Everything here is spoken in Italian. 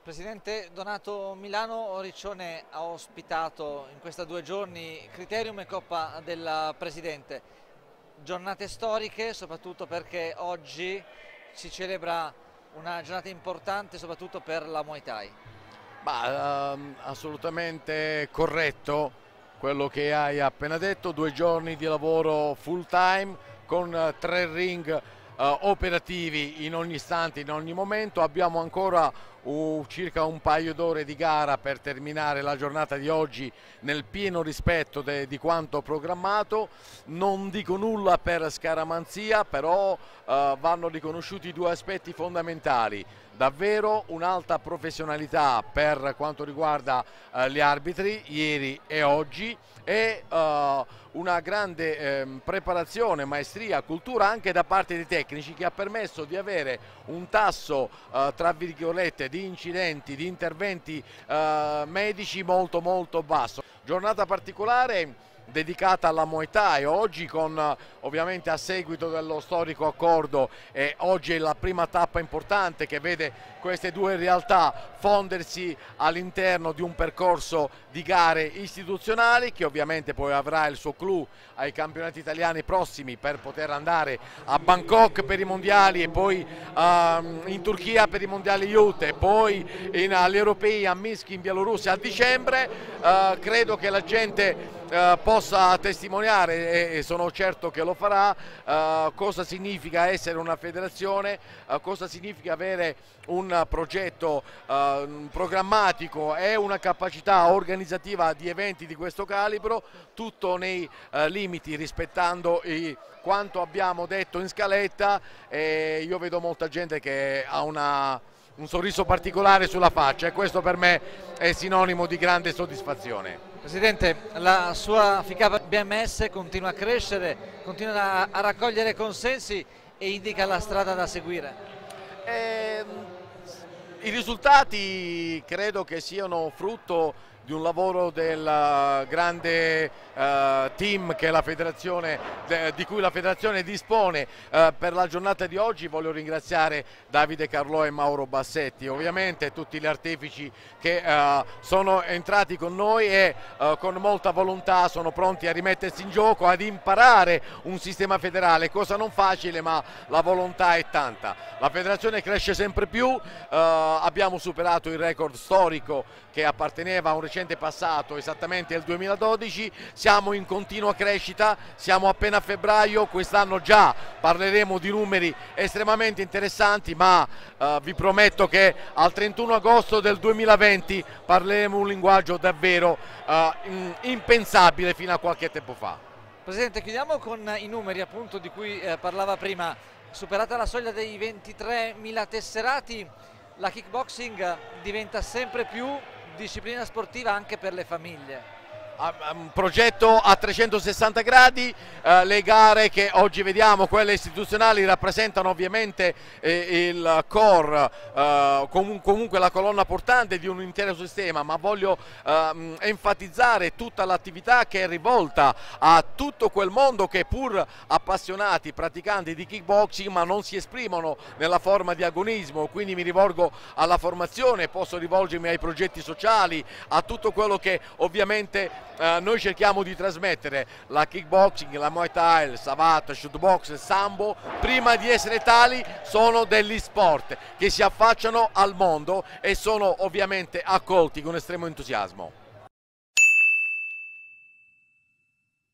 Presidente Donato, Milano Riccione ha ospitato in questi 2 giorni Criterium e Coppa del Presidente. Giornate storiche, soprattutto perché oggi si celebra una giornata importante soprattutto per la Muay Thai. Assolutamente corretto quello che hai appena detto, 2 giorni di lavoro full time con 3 ring operativi in ogni istante, in ogni momento. Abbiamo ancora circa un paio d'ore di gara per terminare la giornata di oggi nel pieno rispetto di quanto programmato. Non dico nulla per scaramanzia, però vanno riconosciuti 2 aspetti fondamentali: davvero un'alta professionalità per quanto riguarda gli arbitri ieri e oggi, e una grande preparazione, maestria, cultura anche da parte dei tecnici, che ha permesso di avere un tasso tra virgolette di incidenti, di interventi medici molto basso. Giornata particolare dedicata alla Muay Thai oggi, con ovviamente a seguito dello storico accordo, e oggi è la prima tappa importante che vede queste 2 realtà fondersi all'interno di un percorso di gare istituzionali, che ovviamente poi avrà il suo clou ai campionati italiani prossimi per poter andare a Bangkok per i mondiali, e poi in Turchia per i mondiali youth, e poi agli europei a Minsk in Bielorussia a dicembre. Credo che la gente possa testimoniare, e sono certo che lo farà, cosa significa essere una federazione, cosa significa avere un progetto programmatico e una capacità organizzativa di eventi di questo calibro, tutto nei limiti, rispettando quanto abbiamo detto in scaletta. E io vedo molta gente che ha un sorriso particolare sulla faccia, e questo per me è sinonimo di grande soddisfazione. Presidente, la sua FICAP BMS continua a crescere, continua a raccogliere consensi e indica la strada da seguire. I risultati credo che siano frutto di un lavoro del grande team che la federazione, di cui la federazione dispone. Per la giornata di oggi voglio ringraziare Davide Carlò e Mauro Bassetti, ovviamente tutti gli artefici che sono entrati con noi e con molta volontà sono pronti a rimettersi in gioco, ad imparare un sistema federale, cosa non facile, ma la volontà è tanta. La federazione cresce sempre più, abbiamo superato il record storico che apparteneva a un recente passato, esattamente il 2012, siamo in continua crescita, siamo appena a febbraio, quest'anno già parleremo di numeri estremamente interessanti, ma vi prometto che al 31 agosto del 2020 parleremo un linguaggio davvero impensabile fino a qualche tempo fa. Presidente, chiudiamo con i numeri appunto di cui parlava prima. Superata la soglia dei 23.000 tesserati, la kickboxing diventa sempre più disciplina sportiva anche per le famiglie. Un progetto a 360 gradi, le gare che oggi vediamo, quelle istituzionali, rappresentano ovviamente il core, comunque la colonna portante di un intero sistema, ma voglio enfatizzare tutta l'attività che è rivolta a tutto quel mondo che, pur appassionati, praticanti di kickboxing, ma non si esprimono nella forma di agonismo. Quindi mi rivolgo alla formazione, posso rivolgermi ai progetti sociali, a tutto quello che ovviamente noi cerchiamo di trasmettere. La kickboxing, la Muay Thai, il Savate, il shootbox, il Sambo, prima di essere tali sono degli sport che si affacciano al mondo e sono ovviamente accolti con estremo entusiasmo.